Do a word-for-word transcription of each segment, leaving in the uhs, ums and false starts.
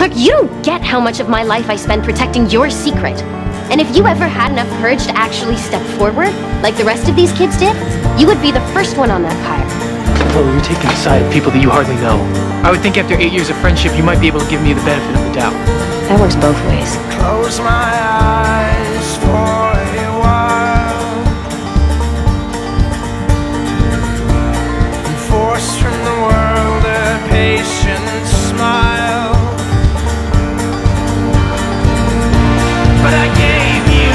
Clark, you don't get how much of my life I spend protecting your secret. And if you ever had enough courage to actually step forward, like the rest of these kids did, you would be the first one on that pyre. Chloe, you're taking the side of people that you hardly know. I would think after eight years of friendship, you might be able to give me the benefit of the doubt. That works both ways. Close my eyes for a while, forced from the world a patient smile. But I gave you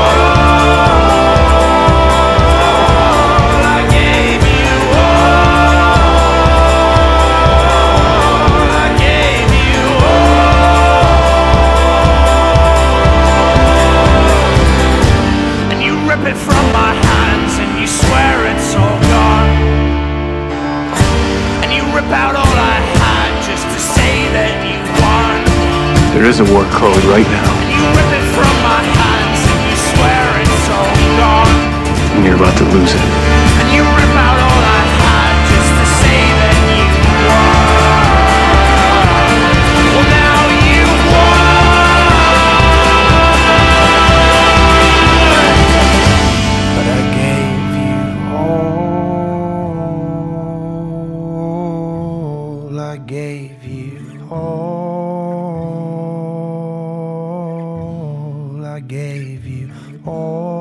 all, I gave you all, I gave you all. And you rip it from my hands and you swear it's all gone. And you rip out all I had just to say that you won. There is a war, Chloe, right now. And you rip it from my hands and you swear it's all gone. And you're about to lose it. And you rip out all I had just to say that you won. Well, now you won. But I gave you all, I gave you all, I gave you all.